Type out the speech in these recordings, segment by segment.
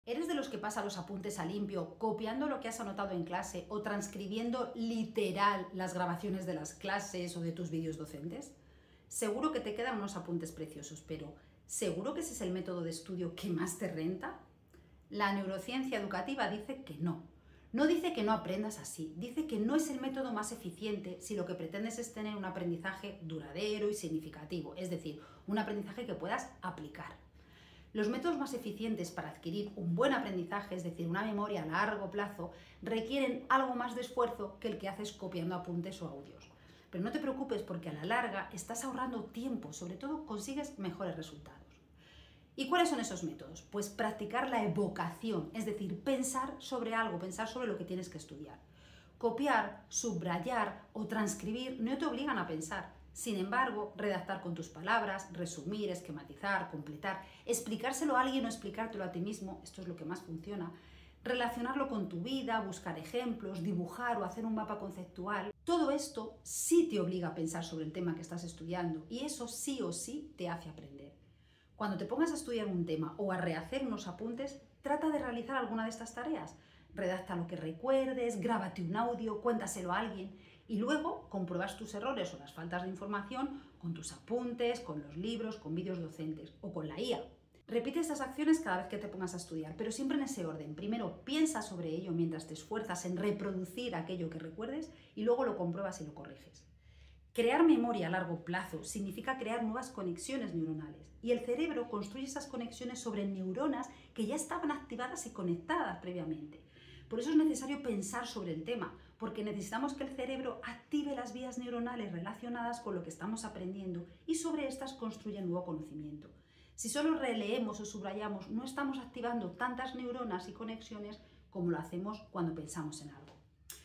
¿Eres de los que pasa los apuntes a limpio, copiando lo que has anotado en clase o transcribiendo literal las grabaciones de las clases o de tus vídeos docentes? Seguro que te quedan unos apuntes preciosos, pero ¿seguro que ese es el método de estudio que más te renta? La neurociencia educativa dice que no. No dice que no aprendas así, dice que no es el método más eficiente si lo que pretendes es tener un aprendizaje duradero y significativo, es decir, un aprendizaje que puedas aplicar. Los métodos más eficientes para adquirir un buen aprendizaje, es decir, una memoria a largo plazo, requieren algo más de esfuerzo que el que haces copiando apuntes o audios. Pero no te preocupes porque a la larga estás ahorrando tiempo, sobre todo consigues mejores resultados. ¿Y cuáles son esos métodos? Pues practicar la evocación, es decir, pensar sobre algo, pensar sobre lo que tienes que estudiar. Copiar, subrayar o transcribir no te obligan a pensar. Sin embargo, redactar con tus palabras, resumir, esquematizar, completar, explicárselo a alguien o explicártelo a ti mismo, esto es lo que más funciona, relacionarlo con tu vida, buscar ejemplos, dibujar o hacer un mapa conceptual. Todo esto sí te obliga a pensar sobre el tema que estás estudiando y eso sí o sí te hace aprender. Cuando te pongas a estudiar un tema o a rehacer unos apuntes, trata de realizar alguna de estas tareas. Redacta lo que recuerdes, grábate un audio, cuéntaselo a alguien y luego compruebas tus errores o las faltas de información con tus apuntes, con los libros, con vídeos docentes o con la IA. Repite estas acciones cada vez que te pongas a estudiar, pero siempre en ese orden. Primero piensa sobre ello mientras te esfuerzas en reproducir aquello que recuerdes y luego lo compruebas y lo corriges. Crear memoria a largo plazo significa crear nuevas conexiones neuronales y el cerebro construye esas conexiones sobre neuronas que ya estaban activadas y conectadas previamente. Por eso es necesario pensar sobre el tema, porque necesitamos que el cerebro active las vías neuronales relacionadas con lo que estamos aprendiendo y sobre estas construye nuevo conocimiento. Si solo releemos o subrayamos, no estamos activando tantas neuronas y conexiones como lo hacemos cuando pensamos en algo.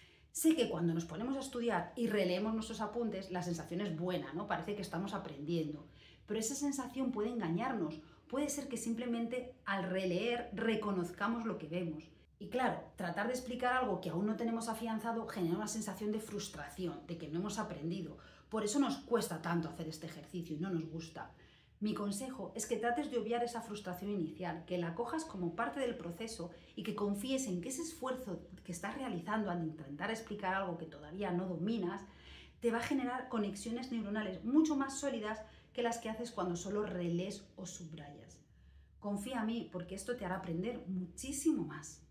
Sé que cuando nos ponemos a estudiar y releemos nuestros apuntes, la sensación es buena, ¿no? Parece que estamos aprendiendo, pero esa sensación puede engañarnos. Puede ser que simplemente al releer reconozcamos lo que vemos. Y claro, tratar de explicar algo que aún no tenemos afianzado genera una sensación de frustración, de que no hemos aprendido. Por eso nos cuesta tanto hacer este ejercicio y no nos gusta. Mi consejo es que trates de obviar esa frustración inicial, que la cojas como parte del proceso y que confíes en que ese esfuerzo que estás realizando al intentar explicar algo que todavía no dominas te va a generar conexiones neuronales mucho más sólidas que las que haces cuando solo relees o subrayas. Confía en mí porque esto te hará aprender muchísimo más.